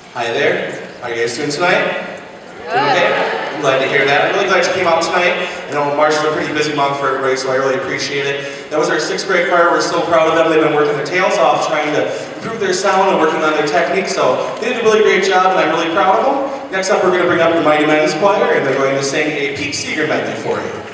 Hi there. How are you guys doing tonight? Doing okay? I'm glad to hear that. I'm really glad you came out tonight. I know March is a pretty busy month for everybody, so I really appreciate it. That was our 6th grade choir. We're so proud of them. They've been working their tails off trying to improve their sound and working on their technique, so they did a really great job, and I'm really proud of them. Next up, we're going to bring up the Mighty Men's Choir, and they're going to sing a Pete Seeger medley for you.